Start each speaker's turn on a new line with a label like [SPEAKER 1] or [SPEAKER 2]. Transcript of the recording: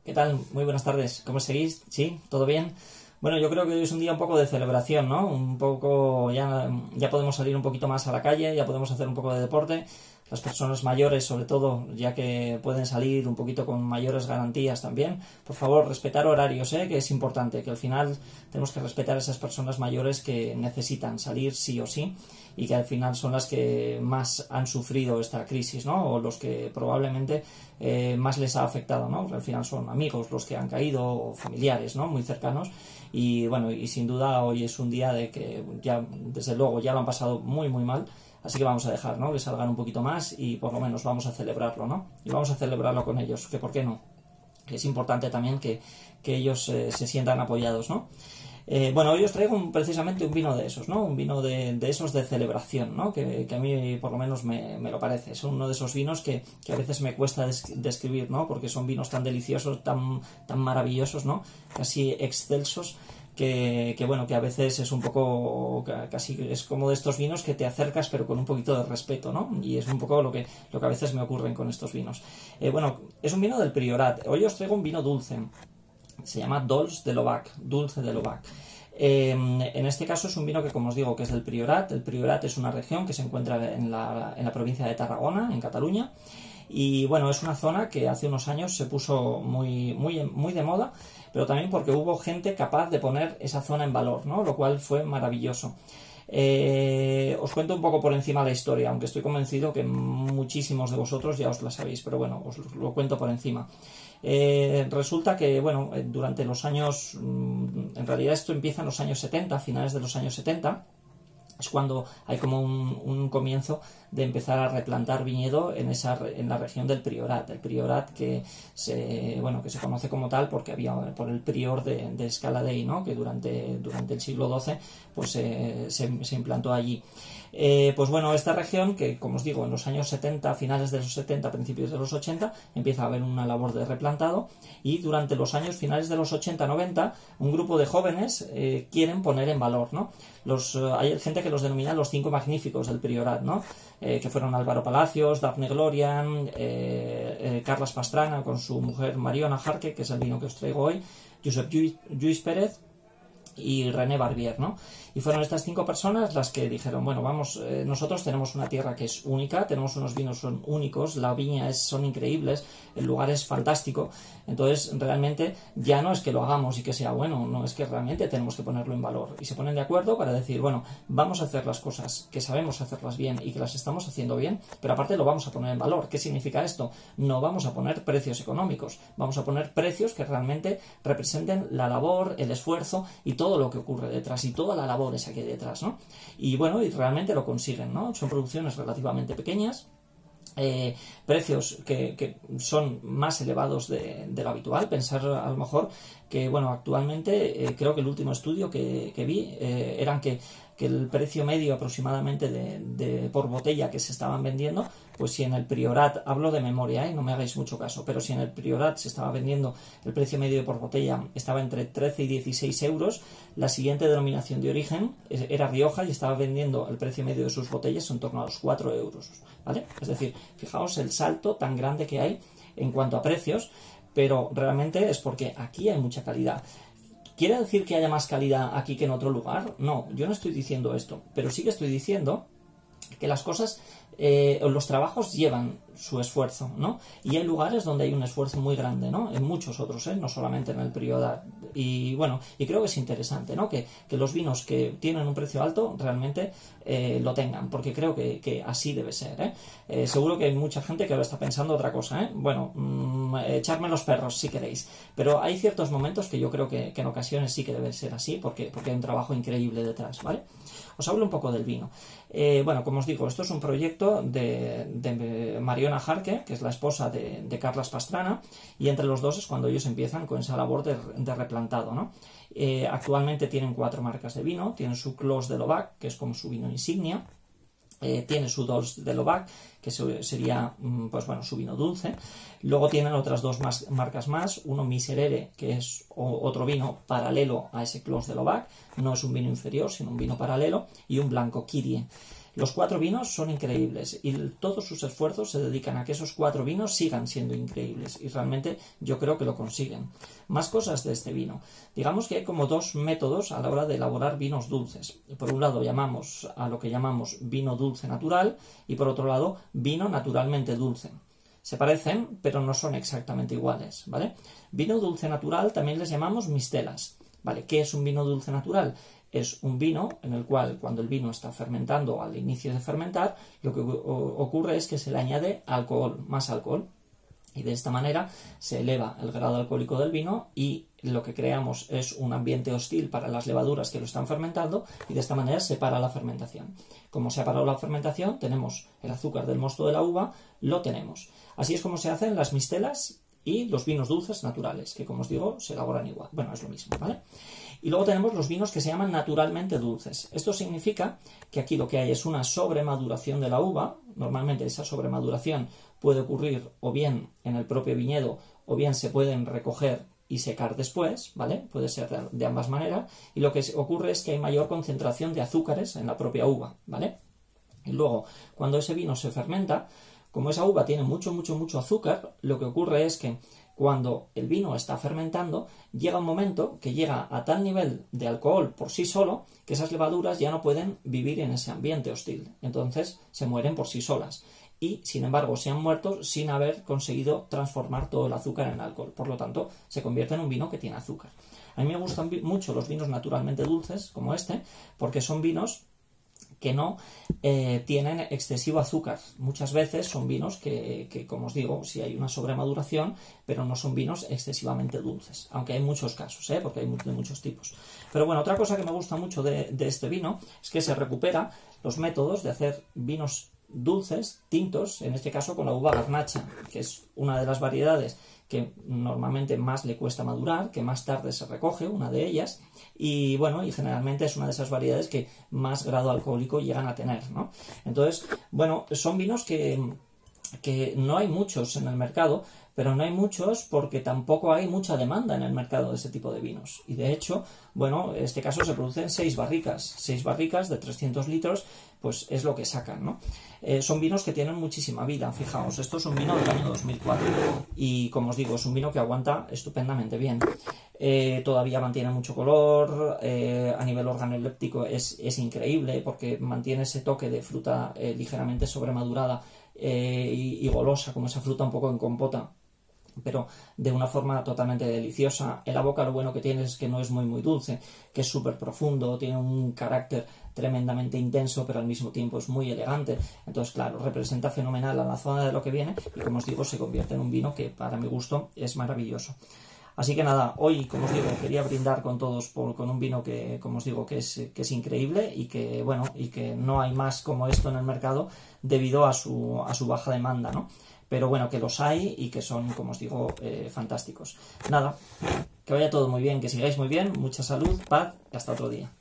[SPEAKER 1] ¿Qué tal? Muy buenas tardes. ¿Cómo seguís? ¿Sí? ¿Todo bien? Bueno, yo creo que hoy es un día un poco de celebración, ¿no? Un poco, ya podemos salir un poquito más a la calle, ya podemos hacer un poco de deporte. Las personas mayores, sobre todo, ya que pueden salir un poquito con mayores garantías también. Por favor, respetar horarios, que es importante, que al final tenemos que respetar a esas personas mayores que necesitan salir sí o sí y que al final son las que más han sufrido esta crisis, ¿no? O los que probablemente más les ha afectado, ¿no? Porque al final son amigos los que han caído o familiares, ¿no? Muy cercanos. Y bueno, y sin duda hoy es un día de que ya, desde luego, ya lo han pasado muy muy mal. Así que vamos a dejar, ¿no? Que salgan un poquito más y por lo menos vamos a celebrarlo, ¿no? Y vamos a celebrarlo con ellos, que por qué no. Es importante también que ellos se sientan apoyados, ¿no? Bueno, hoy os traigo precisamente un vino de esos, ¿no? Un vino de esos de celebración, ¿no? Que a mí por lo menos me lo parece. Es uno de esos vinos que a veces me cuesta describir, ¿no? Porque son vinos tan deliciosos, tan maravillosos, ¿no? Casi excelsos. Que bueno, que a veces es un poco, casi es como de estos vinos que te acercas pero con un poquito de respeto, ¿no? Y es un poco lo que a veces me ocurre con estos vinos. Bueno, es un vino del Priorat. Hoy os traigo un vino dulce. Se llama Dolç de l'Obac, dulce de l'Obac. En este caso es un vino que, como os digo, que es del Priorat. El Priorat es una región que se encuentra en la provincia de Tarragona, en Cataluña. Y bueno, es una zona que hace unos años se puso muy de moda, pero también porque hubo gente capaz de poner esa zona en valor, ¿no? Lo cual fue maravilloso. Os cuento un poco por encima la historia, aunque estoy convencido que muchísimos de vosotros ya os la sabéis, pero bueno, os lo cuento por encima. Resulta que, bueno, durante los años, en realidad esto empieza en los años 70, a finales de los años 70, es cuando hay como un comienzo de empezar a replantar viñedo en la región del Priorat. El Priorat que se conoce como tal porque había por el prior de Escaladei, ¿no? Que durante el siglo XII pues se implantó allí. Pues bueno, esta región que, como os digo, en los años 70, finales de los 70, principios de los 80, empieza a haber una labor de replantado y durante los años finales de los 80-90 un grupo de jóvenes quieren poner en valor, ¿no? Hay gente que los denomina los 5 magníficos del Priorat, ¿no? Que fueron Álvaro Palacios, Dafne Glorian, Carles Pastrana con su mujer Mariona Jarque, que es el vino que os traigo hoy, Josep Lluís Pérez y René Barbier, ¿no? Y fueron estas 5 personas las que dijeron, bueno, vamos, nosotros tenemos una tierra que es única, tenemos unos vinos son únicos, la viña son increíbles, el lugar es fantástico, entonces realmente ya no es que lo hagamos y que sea bueno, no, es que realmente tenemos que ponerlo en valor. Y se ponen de acuerdo para decir, bueno, vamos a hacer las cosas que sabemos hacerlas bien y que las estamos haciendo bien, pero aparte lo vamos a poner en valor. ¿Qué significa esto? No vamos a poner precios económicos, vamos a poner precios que realmente representen la labor, el esfuerzo y todo lo que ocurre detrás y toda la labor esa que hay detrás, ¿no? Y bueno, y realmente lo consiguen, ¿no? Son producciones relativamente pequeñas, precios que son más elevados de lo habitual. Pensar a lo mejor que, bueno, actualmente creo que el último estudio que vi eran que el precio medio aproximadamente por botella que se estaban vendiendo, pues si en el Priorat, hablo de memoria, no me hagáis mucho caso, pero si en el Priorat se estaba vendiendo el precio medio por botella estaba entre 13 y 16 euros, la siguiente denominación de origen era Rioja y estaba vendiendo el precio medio de sus botellas en torno a los 4 euros, ¿vale? Es decir, fijaos el salto tan grande que hay en cuanto a precios, pero realmente es porque aquí hay mucha calidad. ¿Quiere decir que haya más calidad aquí que en otro lugar? No, yo no estoy diciendo esto, pero sí que estoy diciendo que las cosas, los trabajos llevan su esfuerzo, ¿no? Y hay lugares donde hay un esfuerzo muy grande, ¿no? En muchos otros, no solamente en el Priorat. Y bueno, y creo que es interesante, ¿no? Que los vinos que tienen un precio alto realmente lo tengan, porque creo que así debe ser, seguro que hay mucha gente que ahora está pensando otra cosa, Bueno, echarme los perros si queréis, pero hay ciertos momentos que yo creo que en ocasiones sí que debe ser así, porque hay un trabajo increíble detrás, ¿vale? Os hablo un poco del vino. Bueno, como os digo, esto es un proyecto de Mariona Jarque, que es la esposa de Carles Pastrana, y entre los dos es cuando ellos empiezan con esa labor de replantado, ¿no? Actualmente tienen 4 marcas de vino, tienen su Clos de l'Obac, que es como su vino insignia, tiene su Dolç de l'Obac, que sería pues bueno, su vino dulce. Luego tienen otras 2 marcas más, uno Miserere, que es otro vino paralelo a ese Clos de l'Obac, no es un vino inferior, sino un vino paralelo, y un blanco Kyrie. Los 4 vinos son increíbles y todos sus esfuerzos se dedican a que esos 4 vinos sigan siendo increíbles y realmente yo creo que lo consiguen. Más cosas de este vino. Digamos que hay como 2 métodos a la hora de elaborar vinos dulces. Por un lado llamamos a lo que llamamos vino dulce natural y por otro lado vino naturalmente dulce. Se parecen, pero no son exactamente iguales, ¿vale? Vino dulce natural también les llamamos mistelas, ¿vale? ¿Qué es un vino dulce natural? Es un vino en el cual cuando el vino está fermentando al inicio de fermentar, lo que ocurre es que se le añade alcohol, más alcohol. Y de esta manera se eleva el grado alcohólico del vino y lo que creamos es un ambiente hostil para las levaduras que lo están fermentando y de esta manera se para la fermentación. Como se ha parado la fermentación, tenemos el azúcar del mosto de la uva, lo tenemos. Así es como se hacen las mistelas y los vinos dulces naturales, que como os digo, se elaboran igual. Bueno, es lo mismo, ¿vale? Y luego tenemos los vinos que se llaman naturalmente dulces. Esto significa que aquí lo que hay es una sobremaduración de la uva. Normalmente esa sobremaduración puede ocurrir o bien en el propio viñedo o bien se pueden recoger y secar después, ¿vale? Puede ser de ambas maneras. Y lo que ocurre es que hay mayor concentración de azúcares en la propia uva, ¿vale? Y luego, cuando ese vino se fermenta, como esa uva tiene mucho azúcar, lo que ocurre es que cuando el vino está fermentando, llega un momento que llega a tal nivel de alcohol por sí solo que esas levaduras ya no pueden vivir en ese ambiente hostil. Entonces se mueren por sí solas. Y, sin embargo, se han muerto sin haber conseguido transformar todo el azúcar en alcohol. Por lo tanto, se convierte en un vino que tiene azúcar. A mí me gustan mucho los vinos naturalmente dulces, como este, porque son vinos que no tienen excesivo azúcar. Muchas veces son vinos que, como os digo, sí hay una sobremaduración, pero no son vinos excesivamente dulces, aunque hay muchos casos, porque hay de muchos tipos. Pero bueno, otra cosa que me gusta mucho de este vino es que se recupera los métodos de hacer vinos dulces, tintos, en este caso con la uva garnacha, que es una de las variedades que normalmente más le cuesta madurar, que más tarde se recoge, una de ellas, y bueno, y generalmente es una de esas variedades que más grado alcohólico llegan a tener, ¿no? Entonces, bueno, son vinos que no hay muchos en el mercado, pero no hay muchos porque tampoco hay mucha demanda en el mercado de este tipo de vinos. Y de hecho, bueno, en este caso se producen 6 barricas de 300 litros, pues es lo que sacan, ¿no? Son vinos que tienen muchísima vida, fijaos, esto es un vino del año 2004 y como os digo, es un vino que aguanta estupendamente bien. Todavía mantiene mucho color, a nivel organoléptico es increíble porque mantiene ese toque de fruta ligeramente sobremadurada y golosa, como esa fruta un poco en compota, pero de una forma totalmente deliciosa. En la boca lo bueno que tiene es que no es muy dulce, que es súper profundo, tiene un carácter tremendamente intenso, pero al mismo tiempo es muy elegante. Entonces, claro, representa fenomenal a la zona de lo que viene y, como os digo, se convierte en un vino que para mi gusto es maravilloso. Así que nada, hoy, como os digo, quería brindar con todos con un vino que, como os digo, que es increíble y que, bueno, y que no hay más como esto en el mercado debido a su baja demanda, ¿no? Pero bueno, que los hay y que son, como os digo, fantásticos. Nada, que vaya todo muy bien, que sigáis muy bien, mucha salud, paz y hasta otro día.